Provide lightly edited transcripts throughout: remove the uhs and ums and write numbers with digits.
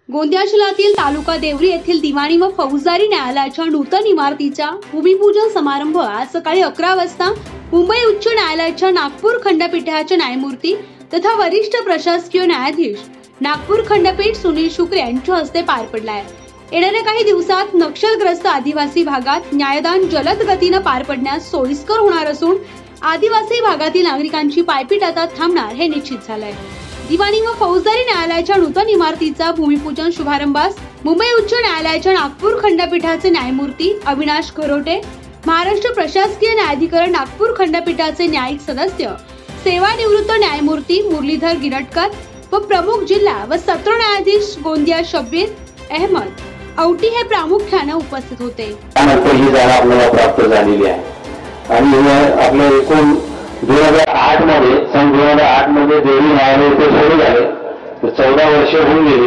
गोंदिया जिल्ह्यातील तालुका देवरी येथील दिवाणी व फौजदारी न्यायालयाच्या नूतन इमारतीचा भूमिपूजन समारंभ आज सकाळी 11 वाजता मुंबई उच्च न्यायालयाच्या नागपूर खंडपीठाचे न्यायमूर्ती तथा वरिष्ठ प्रशासकीय न्यायाधीश नागपूर खंडपीठ सुनील शुक्र यांच्या हस्ते पार पडला आहे। येणाऱ्या काही दिवसात नक्षलग्रस्त आदिवासी भागात न्यायदान जलद गतीने पार पडण्यास सोयीस्कर होणार असून आदिवासी भागातील नागरिकांची पायपीट आता थांबणार हे निश्चित झाले आहे। दिवाणी व फौजदारी न्यायालयाच्या नूतन इमारतीचा भूमिपूजन शुभारंभास मुंबई उच्च न्यायालयाच्या नागपूर खंडपीठाचे न्यायमूर्ती अविनाश घरोटे, महाराष्ट्र प्रशासकीय न्यायाधिकरण नागपूर खंडपीठाचे न्यायिक सदस्य सेवानिवृत्त न्यायमूर्ती मुरलीधर गिरटकर व प्रमुख जिल्हा व सत्र न्यायाधीश गोंदिया शब्बीर अहमद औटी हे प्रामुख्याने उपस्थित होते। ही जागा आपल्याला प्राप्त झालेली आहे आणि आपल्या एकूण 2008 मध्ये सन 2008 मध्ये देवरी न्यायालय ते सुरू झाले, 14 वर्ष होऊन गेली।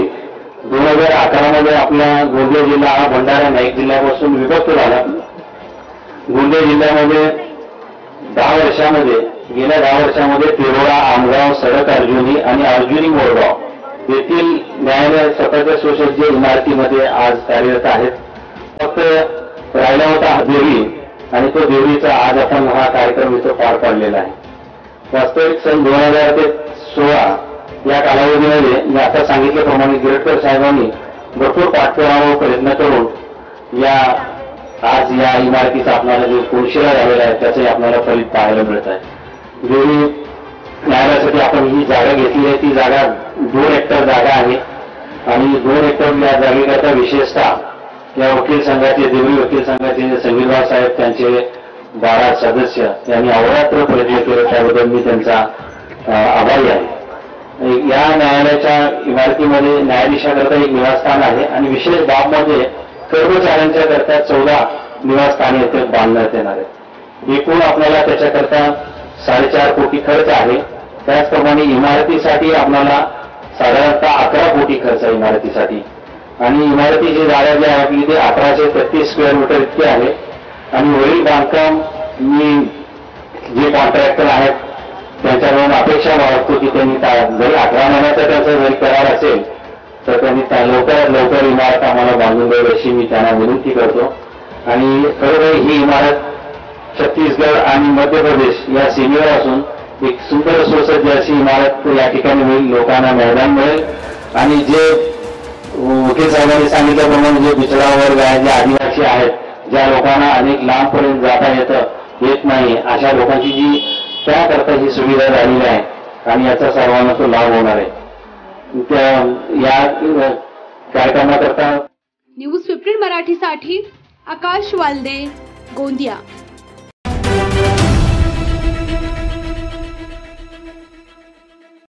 2011 मध्ये आपला गोंदिया जिल्हा हा भंडारा नाईक जिल्ह्यापासून विभक्त झाला। गोंदिया जिल्ह्यामध्ये 10 वर्षामध्ये गेल्या 10 वर्षामध्ये तिरोडा, आमगाव, सडक अर्जुनी आणि अर्जुनी मोरगाव येथील न्यायालय स्वतःच्या सुसज्ज इमारतीमध्ये आज कार्यरत आहेत। फक्त राहिला होता देवरी आणि तो देवरीचा आज आपण हा कार्यक्रम इथं पार पाडलेला आहे। वास्तविक सन 2000 ते 16 या कालावधीमध्ये मी आता सांगितल्याप्रमाणे गिरटकर साहेबांनी भरपूर पाठपुरावा व प्रयत्न करून आज या इमारतीचा आपल्याला जो कोनशिला झालेला आहे त्याचे आपल्याला फलित पाहायला मिळत आहे। देवरी न्यायालयासाठी आपण ही जागा घेतली आहे, ती जागा 2 हेक्टर जागा आहे आणि 2 हेक्टर या जागेकरता विशेषतः या वकील संघाचे देवरी वकील संघाचे संगीतराव साहेब त्यांचे 12 सदस्य यांनी अहोरात्र प्रयत्न केले, त्याबद्दल मी त्यांचा आभारी आहे। या न्यायालयाच्या इमारतीमध्ये न्यायाधीशाकरता एक निवासस्थान आहे आणि विशेष बाब म्हणजे कर्मचाऱ्यांच्या करता 14 निवासस्थाने येथे बांधण्यात येणार आहेत। एकूण आपल्याला त्याच्याकरता 4.5 कोटी खर्च आहे। त्याचप्रमाणे इमारतीसाठी आपल्याला साधारणतः 11 कोटी खर्च आहे इमारतीसाठी आणि इमारतीची जागा जी आहे आपली ती 1833 स्क्वेअर मीटर इतकी आहे आणि वरील बांधकाम मी जे कॉन्ट्रॅक्टर आहेत त्यांच्याकडून अपेक्षा बाळगतो की त्यांनी जरी 18 महिन्याचा त्याचा जरी करार असेल तर त्यांनी लवकरात लवकर इमारत आम्हाला बांधून द्यावी अशी मी त्यांना विनंती करतो। आणि खरोखर ही इमारत छत्तीसगड आणि मध्य प्रदेश या सीमेवर असून एक सुंदर सुसज्ज अशी इमारत या ठिकाणी होईल, लोकांना मैदान मिळेल आणि जे वकील साहेबांनी सांगितल्याप्रमाणे जे बिचरा वर्ग आहे, जे आदिवासी आहेत, ज्या लोकांना अनेक लांबपर्यंत जाता येत नाही, अशा लोकांची जी त्याकरता ही सुविधा झालेली आहे आणि याचा सर्वांना तो लाभ होणार आहे। या कार्यक्रमाकरता न्यूज 15 मराठीसाठी आकाश वालदे, गोंदिया।